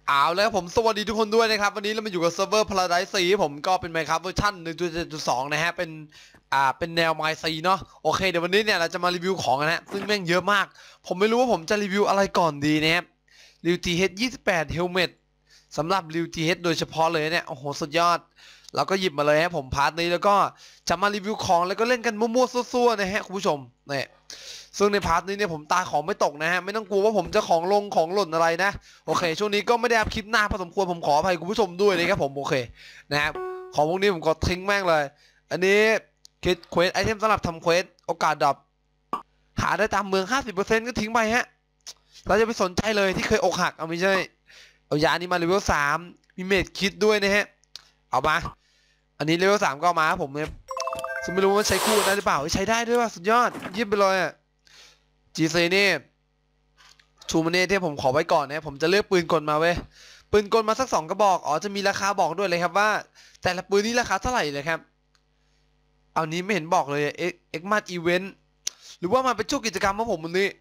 เอาแล้วผมสวัสดีทุกคนด้วยนะครับวันนี้เรามาอยู่กับเซิร์ฟเวอร์ Paradise 4ผมก็เป็น Minecraft เวอร์ชัน 1.7.2 นะฮะเป็นแนว My4 เนาะโอเคเดี๋ยววันนี้เนี่ยเราจะมารีวิวของนะฮะซึ่งแม่งเยอะมากผมไม่รู้ว่าผมจะรีวิวอะไรก่อนดีนะครับริว TH 28 Helmet สำหรับริว TH โดยเฉพาะเลยเนี่ยโอ้โหสุดยอดเราก็หยิบมาเลยฮะผมพาร์ทนี้แล้วก็จะมารีวิวของแล้วก็เล่นกันมั่วๆซั่วๆนะฮะคุณผู้ชมเนี่ยซึ่งในพาร์ทนี้เนี่ยผมตาของไม่ตกนะฮะไม่ต้องกลัวว่าผมจะของลงของหล่นอะไรนะโอเคช่วงนี้ก็ไม่ได้อัพคลิปหน้าพอสมควรผมขออภัยคุณผู้ชมด้วยนะครับผมโอเคนะครับของพวกนี้ผมก็ทิ้งแม่งเลยอันนี้คิดเควสไอเทมสำหรับทำเควสโอกาสดรอปหาได้ตามเมือง 50% ก็ทิ้งไปฮะเราจะไปสนใจเลยที่เคยอกหักเอาไม่ใช่เอายานี้มาเลเวล3มีเมดคิดด้วยนะฮะเอามาอันนี้เลเวล3ก็มาผมเนี่ยซึ่งไม่รู้ว่าใช้คู่นะหรือเปล่าใช้ได้ด้วยว่ะสุดยอดเยี่ยมไปเลยอ่ะGC นี่ชูมันเน่ที่ผมขอไว้ก่อนนะผมจะเลือกปืนกลมาเว้ยปืนกลมาสัก2 กระบอกอ๋อจะมีราคาบอกด้วยเลยครับว่าแต่ละปืนนี้ราคาเท่าไหร่เลยครับเอานี้ไม่เห็นบอกเลยเอ็กมาร์อีเวนต์หรือว่ามันเป็นช่วงกิจกรรมของผมวันนี้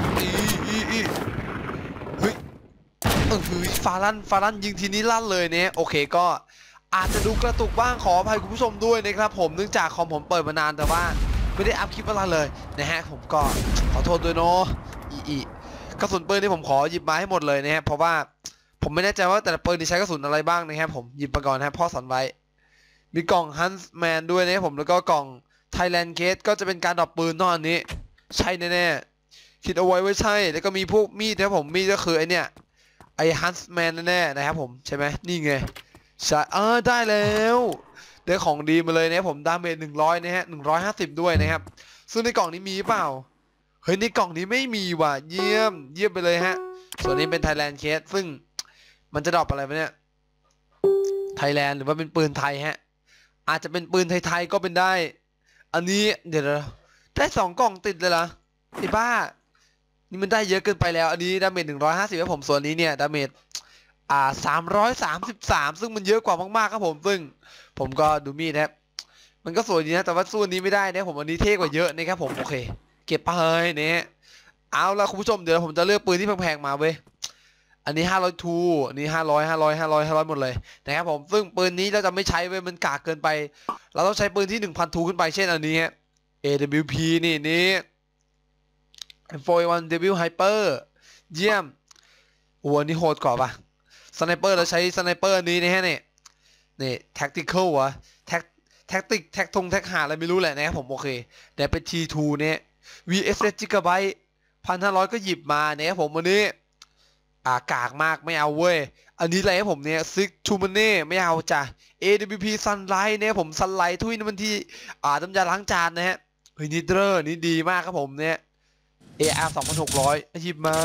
เฮ้ยฟาลันยิงทีนี้ลั่นเลยเนี่ยโอเคก็อาจจะดูกระตุกบ้างขออภัยคุณผู้ชมด้วยนะครับผมเนื่องจากคอมผมเปิดมานานแต่ว่าไม่ได้อัพคลิปอะไรเลยนะฮะผมก็ขอโทษด้วยเนาะกระสุนปืนที่ผมขอหยิบมาให้หมดเลยนะฮะเพราะว่าผมไม่แน่ใจว่าแต่ละปืนที่ใช้กระสุนอะไรบ้างนะครับผมหยิบมาก่อนนะพ่อสอนไว้มีกล่อง Huntsman ด้วยนะครับผมแล้วก็กล่อง Thailand Case ก็จะเป็นการดรอปปืนนอกอันนี้ใช่แน่ๆคิดเอาไว้ว่าใช่แล้วก็มีพวกมีดนะครับผมมีดก็คือไอเนี่ยไอ Huntsman แน่ๆนะครับผมใช่ไหมนี่ไงใช่ได้แล้วได้ของดีมาเลยนะผมดาเมจ100นะฮะ150ด้วยนะครับซึ่งในกล่องนี้มีเปล่าเฮ้ยในกล่องนี้ไม่มีว่ะเยี่ยมไปเลยฮะส่วนนี้เป็น Thailand Case ซึ่งมันจะดรอปอะไรไปเนี่ย Thailand หรือว่าเป็นปืนไทยฮะอาจจะเป็นปืนไทยๆก็เป็นได้อันนี้เดี๋ยวได้2 กล่องติดเลยเหรอไอ้บ้านี่มันได้เยอะเกินไปแล้วอันนี้ดาเมจ150ครับผมส่วนนี้เนี่ยดาเมจ333ซึ่งมันเยอะกว่ามากๆครับผมซึ่งผมก็ดูมีดนะครับมันก็สวยดีนะแต่ว่าสู้อันนี้ไม่ได้นะผมอันนี้เท่กว่าเยอะนะครับผมโอเคเก็บไปเนี่ยเอาละคุณผู้ชมเดี๋ยวผมจะเลือกปืนที่แพงๆมาเว้ยอันนี้502อันนี้500หมดเลยนะครับผมซึ่งปืนนี้เราจะไม่ใช้เว้ยมันกากเกินไปเราต้องใช้ปืนที่1,000 ทูขึ้นไปเช่นอันนี้ฮะ AWP นี่4A1W Hyper เยี่ยมโอ้อันนี้โหดกว่าปะสไนเปอร์เราใช้สไนเปอร์นี้นะฮะนี่แท็กติคอลวะแท็กหาอะไรไม่รู้แหละนะครับผมโอเคแต่เป็น T2 เนี่ย VSS Gigabyte 1,500ก็หยิบมาเนี่ยผมวันนี้กากมากไม่เอาเว้ยอันนี้อะไรครับผมเนี่ยซิกทูมันเน่ไม่เอาจ้ะ AWP Sunlight เนี่ยผม Sunlight ทุยนี่มันที่น้ำยาล้างจานนะฮะเฮ้ยนิเดอร์นี่ดีมากครับผมเนี่ย AR 2,600หยิบมา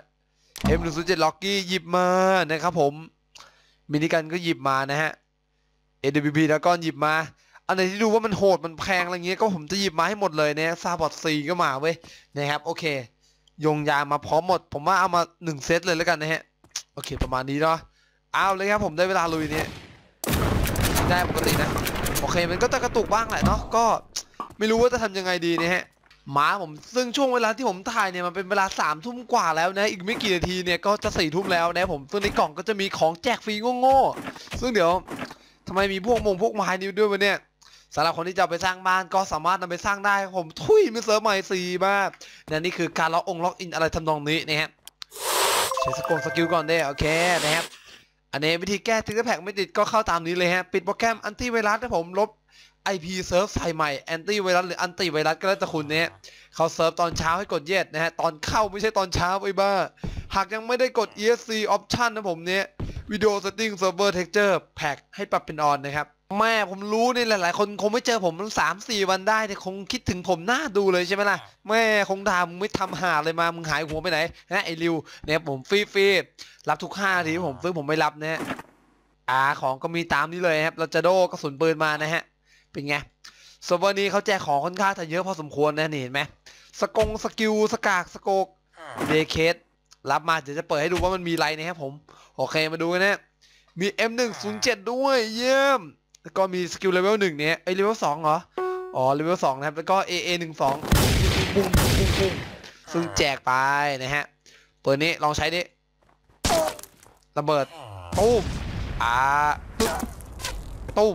M107 Locky หยิบมานะครับผมมินิกันก็หยิบมานะฮะ AWP แล้วก็หยิบมาอันไหนที่ดูว่ามันโหดมันแพงอะไรเงี้ยก็ผมจะหยิบมาให้หมดเลยเนี่ยซาบอทซีก็มาเว้ยนะครับโอเคยงยามาพร้อมหมดผมว่าเอามา1 เซตเลยแล้วกันนะฮะโอเคประมาณนี้เนาะเอาเลยครับผมได้เวลาลุยเนี่ยได้ปกตินะโอเคมันก็จะกระตุกบ้างแหละเนาะก็ไม่รู้ว่าจะทำยังไงดีนะฮะมาผมซึ่งช่วงเวลาที่ผมถ่ายเนี่ยมันเป็นเวลา3 ทุ่มกว่าแล้วนะอีกไม่กี่นาทีเนี่ยก็จะ4 ทุ่มแล้วนะผมซึ่งในกล่องก็จะมีของแจกฟรีโง่ๆซึ่งเดี๋ยวทำไมมีพวกไม้นิ้วด้วยวะเนี่ยสำหรับคนที่จะไปสร้างบ้านก็สามารถนำไปสร้างได้ผมทุยมีเซิร์ฟใหม่4มากนี่คือการล็อกอินอะไรทำนองนี้นะฮะใช้สกิลก่อนได้โอเคนะครับอันนี้วิธีแก้ทิกเกอร์แพ็กไม่ติดก็เข้าตามนี้เลยฮะปิดโปรแกรมอันตี้ไวรัสให้ผมลบ IP เซิร์ฟใส่ใหม่แอนตี้ไวรัสหรืออันตี้ไวรัสก็แล้วแต่คุณเนี่ยเขาเซิร์ฟตอนเช้าให้กดเย็ดนะฮะตอนเข้าไม่ใช่ตอนเช้าไอ้บ้าหากยังไม่ได้กด ESC option นะผมเนี่ยวิดีโอเซตติ้งเซิร์ฟเวอร์เท็กเจอร์แพ็กให้ปรับเป็นออนนะครับแม่ผมรู้นี่หลายๆคนคงไม่เจอผม3-4 วันได้แต่คงคิดถึงผมหน้าดูเลยใช่ไหมล่ะแม่คงถามมึงไม่ทำหาเลยมามึงหายหัวไปไหนนะไอ้ริวเนี่ยผมฟรีรับทุก5 นาทีผมซื้อผมไม่รับนะของก็มีตามนี้เลยครับเราจะโดกระสุนปืนมานะฮะเป็นไงเซิร์ฟเวอร์นี้เขาแจกของค่อนข้างจะเยอะพอสมควรนะนี่เห็นไหมสกิลสกากสโกกเดเคสรับมาเดี๋ยวจะเปิดให้ดูว่ามันมีอะไรนะครับผมโอเคมาดูกันนะมี M107 ด้วยเยี่ยมแล้วก็มีสกิลเลเวล1เนี่ยเลเวล2เหรออ๋อเลเวล2นะครับแล้วก็ AA12 ปุ้งซึ่งแจกไปนะฮะเปิดนี้ลองใช้ดิระเบิดตุ้มปึ๊บตุ้ม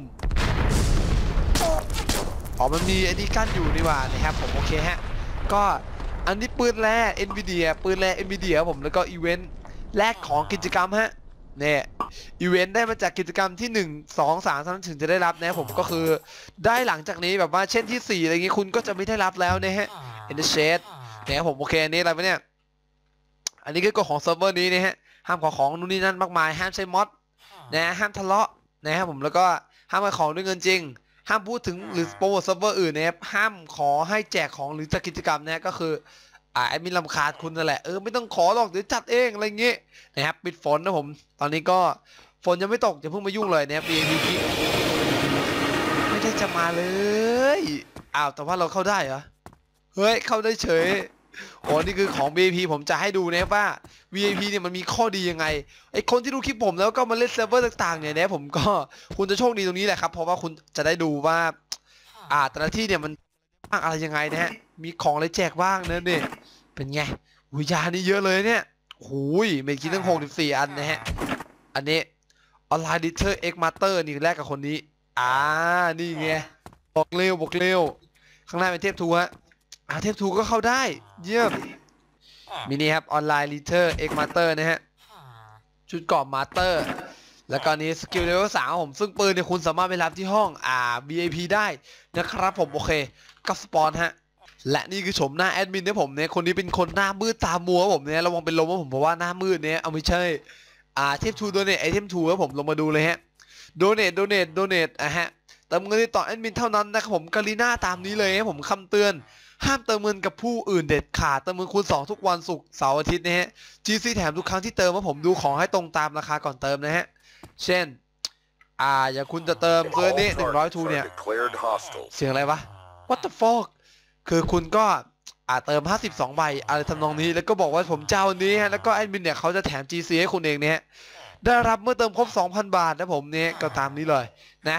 อ๋อมันมีไอ้นี่กั้นอยู่นี่หว่านะครับผมโอเคฮะก็อันนี้ปืนแร่ NVIDIA ปืนแร่ NVIDIA ผมแล้วก็อีเวนต์แรกของกิจกรรมฮะเนี่ยอีเวนต์ได้มาจากกิจกรรมที่1 2 3 3ถึงจะได้รับนะผมก็คือได้หลังจากนี้แบบว่าเช่นที่4อะไรอย่างงี้คุณก็จะไม่ได้รับแล้วนะฮะ In the shade นะครับผมโอเคอันนี้อะไรวะเนี่ยอันนี้คือกฎของเซิร์ฟเวอร์นี้นะฮะห้ามขอของนู่นนี่นั่นมากมายห้ามใช้มอดนะห้ามทะเลาะนะครับผมแล้วก็ห้ามขายของด้วยเงินจริงห้ามพูดถึงหรือโปรโมทเซิร์ฟเวอร์อื่นนะครับห้ามขอให้แจกของหรือจัดกิจกรรมนะก็คือแอดมินรำคาญคุณนั่นแหละไม่ต้องขอหรอกเดี๋ยวจัดเองอะไรเงี้ยนะครับปิดฝนนะผมตอนนี้ก็ฝนยังไม่ตกอย่าเพิ่งมายุ่งเลยนะครับ BAP ไม่ได้จะมาเลยอ้าวแต่ว่าเราเข้าได้เหรอเฮ้ยเข้าได้เฉยโอ้นี่คือของ VIP ผมจะให้ดูนะครับว่า VIP เนี่ยมันมีข้อดียังไงไอคนที่ดูคลิปผมแล้วก็มาเล่นเซิร์ฟเวอร์ต่างๆเนี่ยนะผมก็คุณจะโชคดีตรงนี้แหละครับเพราะว่าคุณจะได้ดูว่าแต่ละที่เนี่ยมันบ้างอะไรยังไงนะฮะมีของอะไรแจกบ้างนะเนี่ยเป็นไงวิญญาณนี่เยอะเลยเนี่ยหูยเมจคิดตั้ง64อันนะฮะอันนี้ออนไลน์ดิเทอร์เอ็กมาสเตอร์นี่แรกกับคนนี้นี่ไงบอกเร็วข้างหน้าเป็นเทพทูฮะเทพทูก็เข้าได้เยี่ยมมินิครับออนไลน์ลิเทอร์เอ็กมาสเตอร์นะฮะชุดเกราะมาสเตอร์แล้วก็นี้สกิลเลเวล3ผมซึ่งปืนเนี่ยคุณสามารถไปรับที่ห้องVIP ได้นะครับผมโอเคก็สปอนฮะและนี่คือโฉมหน้าแอดมินเนี่ยผมเนี่ยคนนี้เป็นคนหน้ามืดตามัวผมเนี่ยระวังเป็นลมว่าผมเพราะว่าหน้ามืดเนี่ยเอาไม่ใช่เทพทูโดเนทไอเทมทูครับผมลงมาดูเลยฮะโดเนทฮะเติมเงินต่อแอดมินเท่านั้นนะครับผมกาลีน่าตามนี้เลยให้ผมคำเตือนห้ามเติมเงินกับผู้อื่นเด็ดขาดเติมเงินคูณ2ทุกวันศุกร์เสาร์อาทิตย์นะฮะ GC แถมทุกครั้งที่เติมว่าผมดูของให้ตรงตามราคาก่อนเติมนะฮะเช่นอย่างคุณจะเติมเกินนี้100ทูเนี่ยเสียงอะไรวะ What the fuck คือคุณก็เติม52ใบอะไรทำนองนี้แล้วก็บอกว่าผมเจ้านี้ฮะแล้วก็แอดมินเนี่ยเขาจะแถม GC ให้คุณเองเนี่ยได้รับเมื่อเติมครบ 2,000 บาทนะผมเนี่ยก็ตามนี้เลยนะ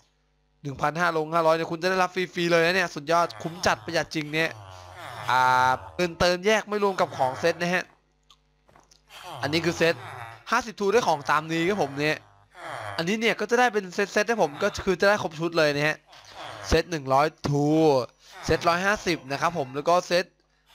1,500 500เนี่ยคุณจะได้รับฟรีๆเลยนะเนี่ยสุดยอดคุ้มจัดประหยัดจริงเนี่ยเติมแยกไม่รวมกับของเซตนะฮะอันนี้คือเซต50ทูได้ของตามนี้ครับผมเนี่ยอันนี้เนี่ยก็จะได้เป็นเซตให้ผมก็คือจะได้ครบชุดเลยนะฮะเซต100ทูเซต150นะครับผมแล้วก็เซต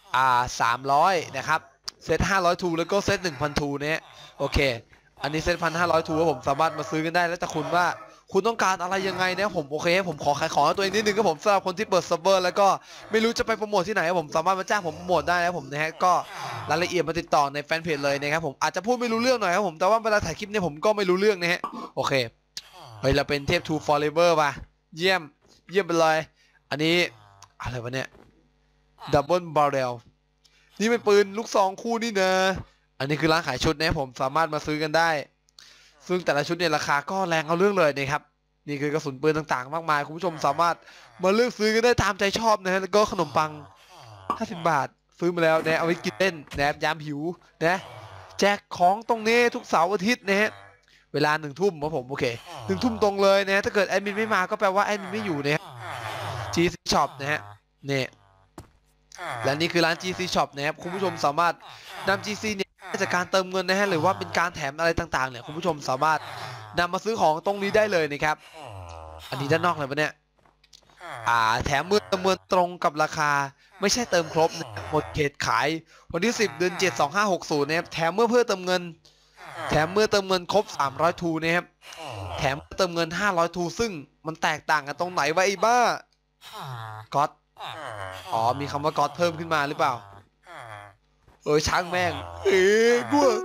300นะครับเซต500ทูแล้วก็เซต1,000ทูเนี่ยโอเคอันนี้เซต1,500ทูผมสามารถมาซื้อกันได้แล้วแต่คุณว่าคุณต้องการอะไรยังไงนะผมโอเคผมขอขายของตัวเองนิดนึงก็ผมสำหรับคนที่เปิดเซิร์ฟเวอร์แล้วก็ไม่รู้จะไปโปรโมทที่ไหนผมสามารถมาจ้างผมโปรโมทได้นะผมนะฮะก็รายละเอียดมาติดต่อในแฟนเพจเลยนะครับผมอาจจะพูดไม่รู้เรื่องหน่อยครับผมแต่ว่าเวลาถ่ายคลิปเนี่ยผมก็ไม่รู้เรื่องนะฮะโอเคเฮ้ยเราเป็นเทพทูฟอร์เรเวอร์ป่ะเยี่ยมไปเลยอันนี้อะไรวะเนี่ยดับเบิลบาร์เรลนี่เป็นปืนลูกซองคู่นี่นะอันนี้คือร้านขายชุดนะผมสามารถมาซื้อกันได้ซึ่งแต่ละชุดเนี่ยราคาก็แรงเอาเรื่องเลยนะครับนี่คือกระสุนปืนต่างๆมากมายคุณผู้ชมสามารถมาเลือกซื้อกันได้ตามใจชอบนะฮะแล้วก็ขนมปัง50 บาทซื้อมาแล้วนะเอาไว้กินเล่นนะยามหิวนะแจกของตรงนี้ทุกเสาร์อาทิตย์นะฮะเวลา1 ทุ่มครับผมโอเค1 ทุ่มตรงเลยนะถ้าเกิดแอดมินไม่มาก็แปลว่าแอดมินไม่อยู่นะฮะ GC Shop นะฮะเนี่ยและนี่คือร้าน GC Shop นะครับคุณผู้ชมสามารถนำ GC เนี่ยจากการเติมเงินนะฮะหรือว่าเป็นการแถมอะไรต่างๆเนี่ยคุณผู้ชมสามารถนำมาซื้อของตรงนี้ได้เลยนะครับอันนี้ด้านนอกเลยปะเนี่ยแถมเมื่อเติมเงินตรงกับราคาไม่ใช่เติมครบนะหมดเขตขายวันที่10 เดือน 7 2560นะครับแถมเมื่อเติมเงินครบ300ทูนะครับแถมเติมเงิน500ทูซึ่งมันแตกต่างกันตรงไหนวะไอ้บ้าก๊อตมีคำว่าก๊อตเพิ่มขึ้นมาหรือเปล่าช่างแม่งกลัว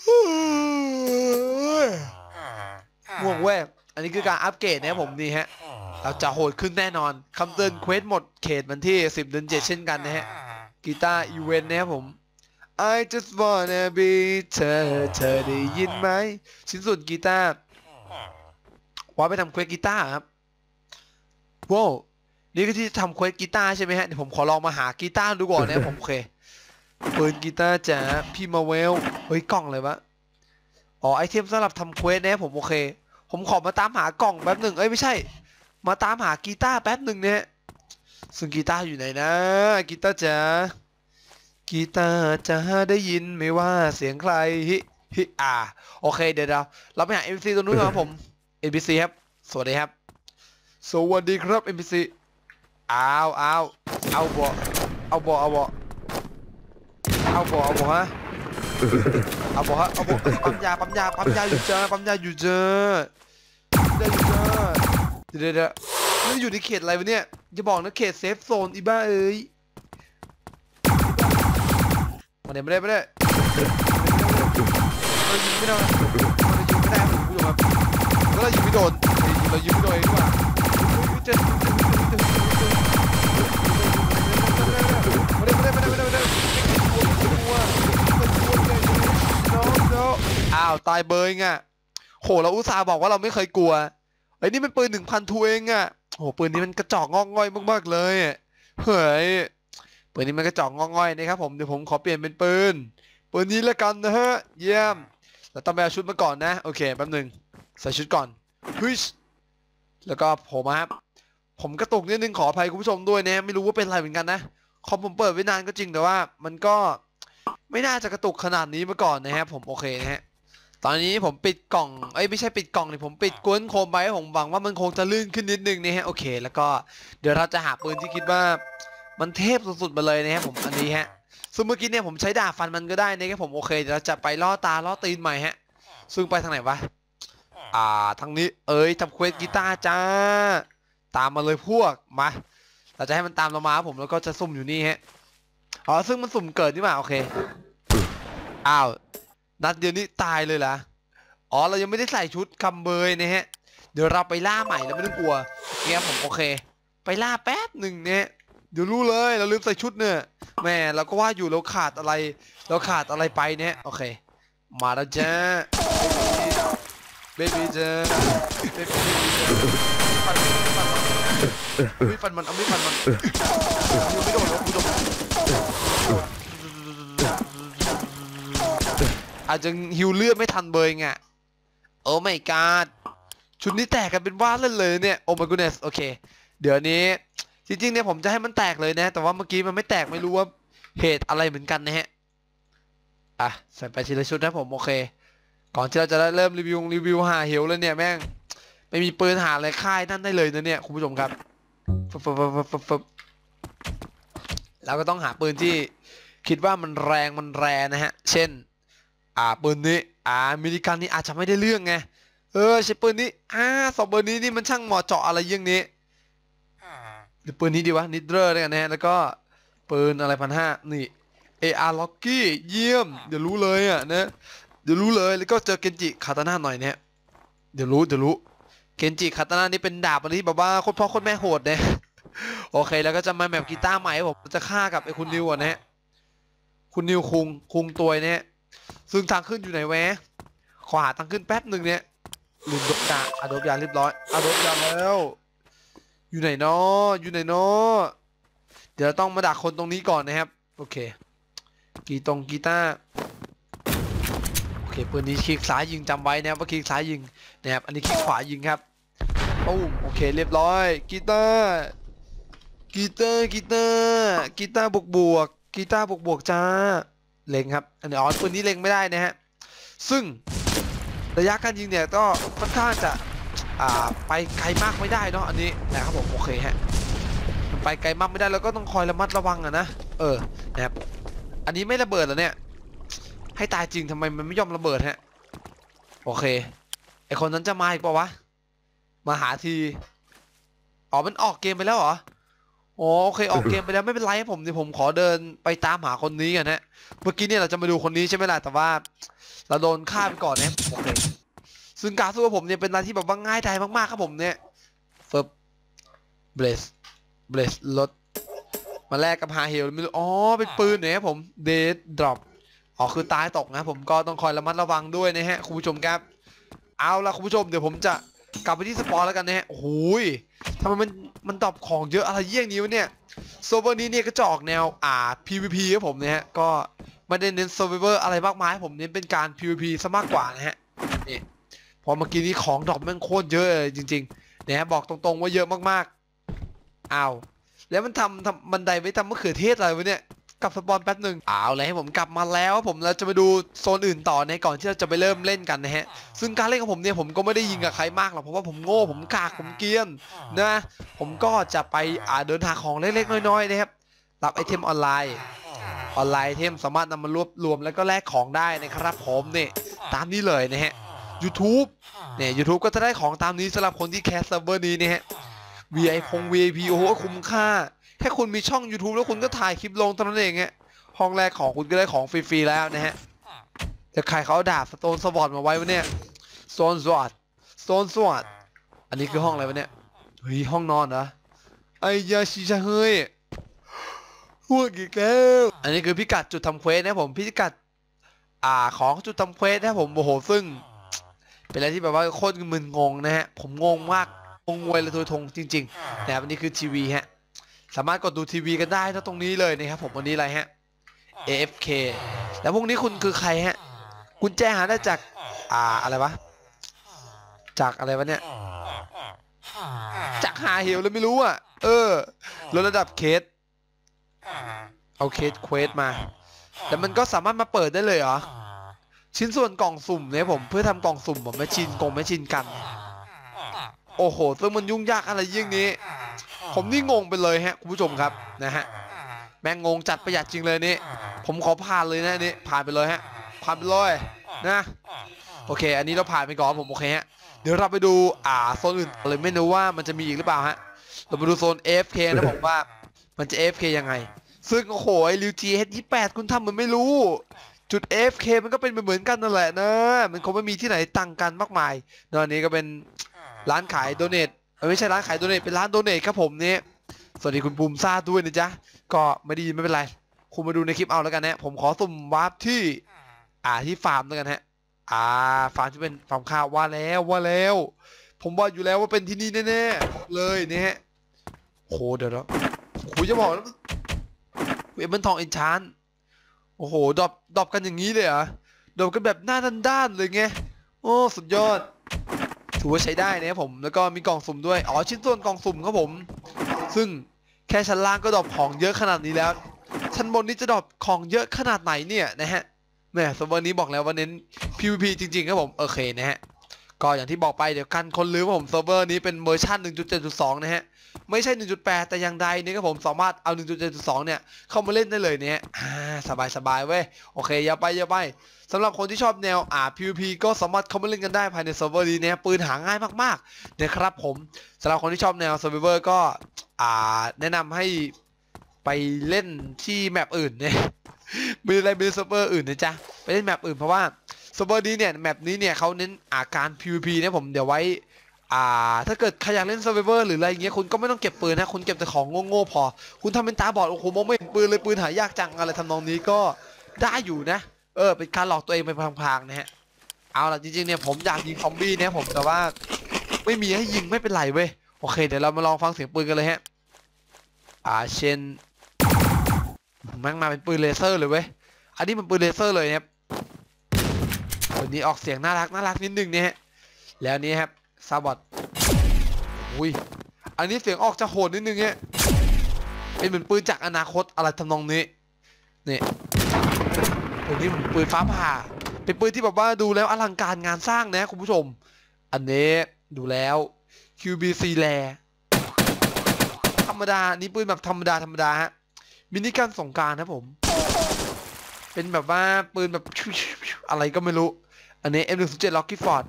ง่วงแวกอันนี้คือการอัปเกรดนะผมนี่ฮะเราจะโหดขึ้นแน่นอนคำเตือนเควสหมดเขตวันที่10 เดือน 7เช่นกันนะฮะกีตาร์อีเวนต์นะครับผม I just wanna be เธอได้ยินไหมชิ้นส่วนกีตาร์ว่าไปทำเควสกีตาร์ครับว้าวนี่ก็ที่ทำเควสกีตาร์ใช่ไหมฮะเดี๋ยวผมขอลองมาหากีตาร์ดูก่อนนะผมโอเคปืนกีตาร์จ๋าพี่มาเวลเฮ้ยกล่องเลยวะไอเทมสำหรับทำเควสนะผมโอเคผมขอมาตามหากล่องแป๊บหนึ่งไม่ใช่มาตามหากีตาร์แป๊บหนึ่งเนี่ยซึ่งกีตาร์อยู่ไหนนะกีตาร์จ๋าได้ยินไหมว่าเสียงใครฮิโอเคเดี๋ยวเราไปหา NPC ตัวนู้นครับผม NPC ครับสวัสดีครับสวัสดีครับ NPC เอาบ่ฮะเอาบ่ฮะปั๊มยาอยู่เจอเดี๋ยวนี่อยู่ในเขตอะไรวะเนี่ยจะบอกนะเขตเซฟโซนอีบ้าเอ้ยไม่ได้เรายิงไม่ได้ผมพูดออกมาเรายิงไม่โดนเรายิงไม่โดนเองดีกว่าตายเบยไงโหเราอุตส่าห์บอกว่าเราไม่เคยกลัวไอ้นี่มันปืน1,000 ทูเองอ่ะโหปืนนี้มันกระจอกงอกง่อยมากๆเลยเฮ้ยปืนนี้มันกระจอกงอกง่อยนะครับผมเดี๋ยวผมขอเปลี่ยนเป็นปืนนี้แล้วกันนะฮะเยี่ยมเราต้องไปเอาชุดมาก่อนนะโอเคแป๊บนึงใส่ชุดก่อนฮึชแล้วก็ผมกระตุกนิดนึงขออภัยคุณผู้ชมด้วยนะไม่รู้ว่าเป็นอะไรเหมือนกันนะคอมผมเปิดไว้นานก็จริงแต่ว่ามันก็ไม่น่าจะกระตุกขนาดนี้มาก่อนนะฮะผมโอเคนะฮะตอนนี้ผมปิดกล่องไม่ใช่ปิดกล่องเลยผมปิดกวนโคมไว้ผมหวังว่ามันคงจะลื่นขึ้นนิดนึงนะฮะโอเคแล้วก็เดี๋ยวเราจะหาปืนที่คิดว่ามันเทพสุดๆมาเลยนะฮะผมอันนี้ฮะซึ่งเมื่อกี้เนี่ยผมใช้ดาบฟันมันก็ได้นะครับผมโอเคเดี๋ยวเราจะไปล่อตาล่อตีนใหม่ฮะซึ่งไปทางไหนวะทางนี้ทำเควสกีตาร์จ้าตามมาเลยพวกมาเราจะให้มันตามเรามาผมแล้วก็จะสุ่มอยู่นี่ฮะซึ่งมันสุ่มเกิดนี่มาโอเคนัดเดียวนี้ตายเลยล่ะเรายังไม่ได้ใส่ชุดคำเบยนะฮะเดี๋ยวเราไปล่าใหม่แล้วไม่ต้องกลัวเนี่ยผมโอเคไปล่าแป๊บหนึ่งเนี่ยเดี๋ยวรู้เลยเราลืมใส่ชุดเนี่ยแม่เราก็ว่าอยู่เราขาดอะไรไปเนี่ยโอเคมาแล้วจ้าเบบี้จ้าฟันมันไม่โดนแล้วคุณผู้ชมอาจจะฮิวเลือดไม่ทันเบยไงโอ้ my god ชุดนี้แตกกันเป็นว่าเล่นเลยเนี่ยโอ้ my goodness โอเคเดี๋ยวนี้จริงๆเนี่ยผมจะให้มันแตกเลยนะแต่ว่าเมื่อกี้มันไม่แตกไม่รู้ว่าเหตุอะไรเหมือนกันนะฮะใส่ไปทีละชุดนะผมโอเคก่อนที่เราจะได้เริ่มรีวิวหาเหวเลยเนี่ยแม่งไม่มีปืนหาอะไรค่ายนั่นได้เลยนะเนี่ยคุณผู้ชมครับเราก็ต้องหาปืนที่คิดว่ามันแรงนะฮะเช่นปืนนี้มินิกันนี่อาจจะไม่ได้เรื่องไงใช้ปืนนี้สองปืนนี้นี่มันช่างเหมาะเจาะอะไรอย่างนี้หรือปืนนี้ดีวะนิดเดอร์ด้วยกันนะฮะแล้วก็ปืนอะไร1,500นี่ AR Locky เยี่ยมเดี๋ยวรู้เลยนะเดี๋ยวรู้เลยแล้วก็เจอเกนจิคาตาน่าหน่อยเนี่ยเดี๋ยวรู้เกนจิคาตาน่านี่เป็นดาบอะไรที่แบบว่าโคตรพ่อโคตรแม่โหดเนี่ยโอเคแล้วก็จะมาแบบกีตาร์ใหม่ผมจะฆ่ากับไอ้คุณนิวนะฮะคุณนิวคุงตัวเนี่ยซึ่งทางขึ้นอยู่ไหนแวะขอหาทางขึ้นแป๊บหนึ่งเนี่ยลืมดบยาโดบยาเรียบร้อยโดบยาแล้วอยู่ไหนเนาะเดี๋ยวต้องมาดักคนตรงนี้ก่อนนะครับโอเคกีตาร์โอเคปืนนี้คลิกซ้ายยิงจำไว้นะครับว่าคลิกซ้ายยิงนะครับอันนี้คลิกขวายิงครับโอเคเรียบร้อยกีตาร์บวกจ้าเล็งครับอันนี้ปืนนี้เล็งไม่ได้นะฮะซึ่งระยะการยิงเนี่ยก็ค่อนข้างจะไปไกลมากไม่ได้เนาะอันนี้นะครับผมโอเคฮะมันไปไกลมากไม่ได้แล้วก็ต้องคอยระมัดระวังนะนะครับอันนี้ไม่ระเบิดเหรอเนี่ยให้ตายจริงทำไมมันไม่ยอมระเบิดฮะโอเคไอคนนั้นจะมาอีกเปล่าวะมาหาทีมันออกเกมไปแล้วเหรอโอเคออกเกมไปแล้วไม่เป็นไรครับผมเดี๋ยวผมขอเดินไปตามหาคนนี้กันนะเมื่อกี้เนี่ยเราจะมาดูคนนี้ใช่ไหมล่ะแต่ว่าเราโดนฆ่าไปก่อนนะโอเคซึ่งการสู้กับผมเนี่ยเป็นอะไรที่แบบว่าง่ายดายมากๆครับผมเนี่ยเบลสรถมาแลกกับฮาเฮลไม่รู้เป็นปืนเนี่ยครับผมเดดดรอปคือตายตกนะผมก็ต้องคอยระมัดระวังด้วยนะฮะคุณผู้ชมครับเอาละคุณผู้ชมเดี๋ยวผมจะกลับไปที่สปอร์แล้วกันนะฮะโอ้โหทำไมมันตอบของเยอะอะไรเยี่ยงนี้วะเนี่ยโซเวอร์นี้เนี่ยก็จะออกแนวPVP ครับผมนะฮะก็ไม่ได้เน้น Survivor อะไรมากมายผมเน้นเป็นการ PVP ซะมากกว่านะฮะนี่พอเมื่อกี้นี้ของดรอปมันโคตรเยอะเลยจริงๆนะฮะบอกตรงๆว่าเยอะมากๆแล้วมันทำบันไดไว้ทำมะเขือเทศอะไรวะเนี่ยกลับสปอนแป๊บหนึ่งเอาเลยให้ผมกลับมาแล้วผมเราจะไปดูโซนอื่นต่อในก่อนที่เราจะไปเริ่มเล่นกันนะฮะซึ่งการเล่นของผมเนี่ยผมก็ไม่ได้ยิงกับใครมากหรอกเพราะว่าผมโง่ผมกากผมเกรียนนะผมก็จะไปเดินหาของเล็กๆน้อยๆนะครับรับไอเทมออนไลน์ไอเทมสามารถนำมารวบรวมแล้วก็แลกของได้นะครับผมเนี่ยตามนี้เลยนะฮะ YouTube เนี่ย YouTube ก็จะได้ของตามนี้สำหรับคนที่แคสเซิร์ฟเวอร์นี้นะฮะ VIP โอ้โหคุ้มค่าแค่คุณมีช่อง YouTube แล้วคุณก็ถ่ายคลิปลงตอนนั้นเองฮะห้องแรกของคุณก็ได้ของฟรีๆแล้วนะฮะแต่ใครเขาดาบสโตนสวอตมาไว้วะเนี่ยสโตนสวอตอันนี้คือห้องอะไรวะเนี่ยเฮ้ยห้องนอนเหรอไอ้ยาชิชะเฮ้ยพูดกี่แก้วอันนี้คือพิกัดจุดทำเควสนะผมพิกัดของจุดทำเควสนะผมโอ้โหซึ่งเป็นอะไรที่แบบว่าโคตรมึนงงนะฮะผมงงมากงงเลยตัวทงจริงๆแต่อันนี้คือทีวีฮะสามารถกดดูทีวีกันได้นะตรงนี้เลยนะครับผมวันนี้อะไรฮะ AFK แล้วพวกนี้คุณคือใครฮะกุญแจหาได้จากอะไรวะจากอะไรวะเนี่ยจากหาเหวเลยไม่รู้ลดระดับเคสเอาเคสเควสมาแต่มันก็สามารถมาเปิดได้เลยเหรอชิ้นส่วนกล่องสุ่มเนี่ยผมเพื่อทำกล่องสุ่มผมไม่ชินกันโอ้โหซึ่งมันยุ่งยากอะไรยิ่งนี้ผมนี่งงไปเลยฮะคุณผู้ชมครับนะฮะแม่งงงจัดประหยัดจริงเลยนี่ผมขอผ่านเลยนะนี่ผ่านไปเลยฮะผ่านไปเลยนะโอเคอันนี้เราผ่านไปก่อนผมโอเคฮะเดี๋ยวเราไปดูโซนอื่นเลยไม่รู้ว่ามันจะมีอีกหรือเปล่าฮะเราไปดูโซน AFK นะผมว่ามันจะ AFK ยังไงซึ่งโอ้โหไอ้ริว GH28คุณทำเหมือนไม่รู้จุด AFK มันก็เป็นเหมือนกันนั่นแหละนะมันคงไม่มีที่ไหนต่างกันมากมายตอนนี้ก็เป็นร้านขายโดเนทไม่ใช่ร้านขายโดเนทเป็นร้านโดเนทครับผมเนี่ยสวัสดีคุณบูมซ่าด้วยนะจ๊ะก็ไม่ได้ยินไม่เป็นไรคุณมาดูในคลิปเอาแล้วกันนะผมขอสุ่มวาร์ปที่ที่ฟาร์มแล้วกันฮะฟาร์มที่เป็นฟาร์มข้าวว่าแล้วผมบอกอยู่แล้วว่าเป็นที่นี่แน่ๆเลยเนี่ยฮะโหเดี๋ยวนะคุยจะบอกแล้วเว็บมันทองเอ็นชานโอ้โหดรอปกันอย่างนี้เลยเหรอดรอปกันแบบหน้าด้านๆเลยไงโอ้สุดยอดถือว่าใช้ได้นะครับผมแล้วก็มีกล่องสุ่มด้วยชิ้นส่วนกล่องสุ่มครับผมซึ่งแค่ชั้นล่างก็ดรอปของเยอะขนาดนี้แล้วชั้นบนนี้จะดรอปของเยอะขนาดไหนเนี่ยนะฮะแหมเซิร์ฟเวอร์นี้บอกแล้วว่าเน้น PVP จริงๆครับผมโอเคนะฮะก็อย่างที่บอกไปเดี๋ยวกันคนลืมว่าผมเซิร์ฟเวอร์นี้เป็นเวอร์ชัน 1.7.2 นะฮะไม่ใช่ 1.8 แต่อย่างใดนี่ครับผมสามารถเอา 1.7.2 เนี่ยเข้ามาเล่นได้เลยเนี่ยสบายเว้ยโอเคอย่าไปสำหรับคนที่ชอบแนวPVP ก็สามารถเข้ามาเล่นกันได้ภายในเซิร์ฟเวอร์นี้เนี่ยปืนหาง่ายมากๆนะครับผมสำหรับคนที่ชอบแนว Survivor ก็แนะนำให้ไปเล่นที่แมปอื่นเนี่ยไม่ได้เล่นเซิร์ฟเวอร์อื่นนะจ๊ะไปเล่นแมปอื่นเพราะว่าเซิร์ฟเวอร์นี้เนี่ยแมปนี้เนี่ยเขาเน้นการ PVP เนี่ยผมเดี๋ยวไว้ถ้าเกิดใครอยากเล่น Survivor หรืออะไรอย่างเงี้ยคุณก็ไม่ต้องเก็บปืนนะคุณเก็บแต่ของโง่ๆพอคุณทำเป็นตาบอดโอ้โหมองไม่เห็นปืนเลยปืนหายากจังอะไรทำนองนี้ก็ได้อยู่นะเป็นการหลอกตัวเองไปพลางๆนะฮะเอาล่ะจริงๆเนี่ยผมอยากยิงซอมบี้เนี่ยผมแต่ว่าไม่มีให้ยิงไม่เป็นไรเว้ยโอเคเดี๋ยวเรามาลองฟังเสียงปืนกันเลยฮะเชนแม่งมาเป็นปืนเลเซอร์เลยเว้ยอันนี้มันปืนเลเซอร์เลยครับวันนี้ออกเสียงน่ารักนิดนึงเนี่ยฮะแล้วนี้ครับซาบอทอุ้ยอันนี้เสียงออกจะโหดนิดนึงเนี่ยเป็นเหมือนปืนจากอนาคตอะไรทำนองนี้เนี่ยตัวนี้มันปืนฟ้าผ่าเป็นปืนที่แบบว่าดูแล้วอลังการงานสร้างนะคุณผู้ชมอันนี้ดูแล้ว QBC แลธรรมดานี่ปืนแบบธรรมดาฮะมินิกันสงกรานต์นะผมเป็นแบบว่าปืนแบบอะไรก็ไม่รู้อันนี้ M107 Rocky Ford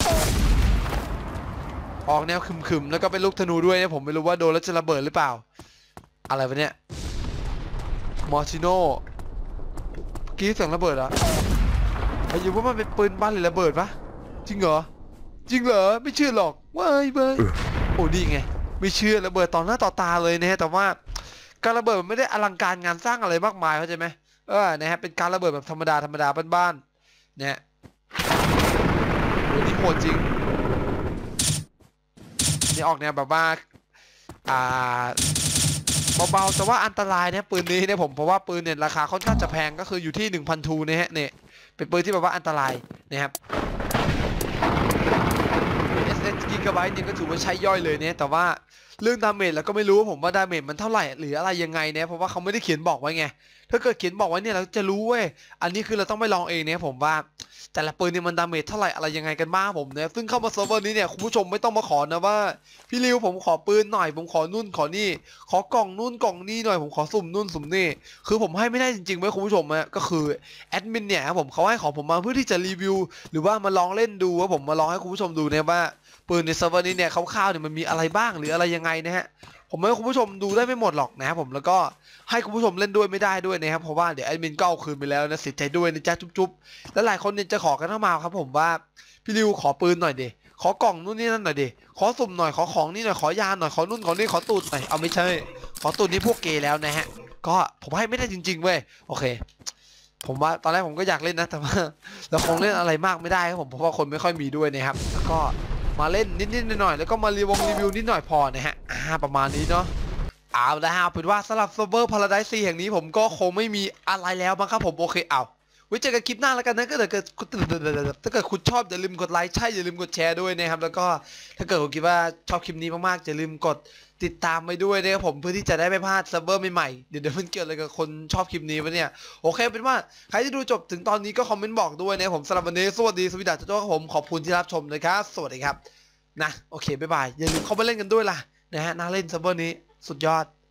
ออกแนวคึมๆแล้วก็เป็นลูกธนูด้วยนะผมไม่รู้ว่าโดนแล้วจะระเบิดหรือเปล่าอะไรวะเนี่ยมอร์ติโน่กี้เสียงระเบิดเหรออายุว่ามันเป็นปืนบ้านหรือระเบิดปะจริงเหรอไม่เชื่อหรอกว้ายโอ้ดีไงไม่เชื่อระเบิดต่อหน้าต่อตาเลยนะฮะแต่ว่าการระเบิดมันไม่ได้อลังการงานสร้างอะไรมากมายเข้าใจไหมนะฮะเป็นการระเบิดแบบธรรมดาบ้านๆเนี่ยโอ้นี่โหดจริงนี่ออกแนวแบบว่าเบาๆแต่ว่าอันตรายนะปืนนี้เนี่ยผมเพราะว่าปืนเนี่ยราคาค่อนข้างจะแพงก็คืออยู่ที่ 1,000 ทูนะฮะเนี่ยเป็นปืนที่แบบว่าอันตรายนะครับ SSG กิกะไบต์เนี่ยก็ถือว่าใช้ย่อยเลยเนี่ยแต่ว่าเรื่องดาเมจแล้วก็ไม่รู้ว่าผมว่าดาเมจมันเท่าไหร่หรืออะไรยังไงเนี่ยเพราะว่าเขาไม่ได้เขียนบอกไว้ไงถ้าถ้าเกิดเขียนบอกไว้เนี่ยเราจะรู้เว้ยอันนี้คือเราต้องไปลองเองเนี่ยผมว่าแต่ละปืนเนี่ยมันดาเมจเท่าไหร่อะไรยังไงกันบ้างผมเนี่ยซึ่งเข้ามาเซิร์ฟเวอร์นี้เนี่ยคุณผู้ชมไม่ต้องมาขอนะว่าพี่ริวผมขอปืนหน่อยผมขอนู่นขอนี่ขอกล่องนู่นกล่องนี่หน่อยผมขอสุ่มนู่นสุ่มนี่คือผมให้ไม่ได้จริงๆเว้ยคุณผู้ชมก็คือแอดมินเนี่ยครับผมเขาให้ของผมมาเพื่อที่จะรีวิวหรือว่ามาลองเล่นดูว่าผมมาลองให้คุณผู้ชมดูเนี่ยว่าปืนในเซิร์ฟเวอร์นี้เนี่ยคร่าวๆเนี่ยมันมีอะไรบ้างหรืออะไรยังไงนะฮะผมให้คุณผู้ชมดูได้ไม่หมดหรอกนะครับผมแล้วก็ให้คุณผู้ชมเล่นด้วยไม่ได้ด้วยนะครับเพราะว่าเดี๋ยวแอดมินก็เอาคืนไปแล้วนะเสียใจด้วยนะจ๊ะจุ๊บๆแล้วหลายคนเนี่ยจะขอกันเข้ามาครับผมว่าพี่ริวขอปืนหน่อยดิขอกล่องนู่นนี่นั่นหน่อยดิขอสุ่มหน่อยขอของนี่หน่อยขอยาหน่อยขอนู่นขอนี่ขอตูดหน่อยเอาไม่ใช่ขอตูดนี่พวกเกย์แล้วนะฮะก็ผมให้ไม่ได้จริงๆเว้ยโอเคผมว่าตอนแรกผมก็อยากเล่นนะแต่ว่าเราคงเล่นอะไรมากไม่ได้ครับผมเพราะว่าคนไม่ค่อยมีด้วยนะครับแล้วก็มาเล่นนิดๆหน่อยๆแล้วก็มารีวิวนิดหน่อยพอนะฮะประมาณนี้เนาะเอาละฮะเป็นว่าสำหรับเซิร์ฟเวอร์ Paradise 4แห่งนี้ผมก็คงไม่มีอะไรแล้วมั้งครับผมโอเคเอาไว้เจอกันคลิปหน้าแล้วกันนะก็ถ้าเกิดคุณชอบอย่าลืมกดไลค์ใช่อย่าลืมกดแชร์ด้วยนะครับแล้วก็ถ้าเกิดคุณคิดว่าชอบคลิปนี้มากๆอย่าลืมกดติดตามไปด้วยนะครับผมเพื่อที่จะได้ไม่พลาดเซิร์ฟเวอร์ใหม่ๆเดี๋ยวมันเกี่ยวอะไรกับคนชอบคลิปนี้วะเนี่ยโอเคเป็นว่าใครที่ดูจบถึงตอนนี้ก็คอมเมนต์บอกด้วยนะผมสำหรับวันนี้สวัสดีสวีดัสโจ้ครับผมขอบคุณที่รับชมนะครับสวัสดีครับนะโอเคบ๊ายบายอย่าลืมเข้ามาเล่นกันด้วยล่ะนะฮะน่าเล่นเซิร์ฟเวอร์นี้สุดยอด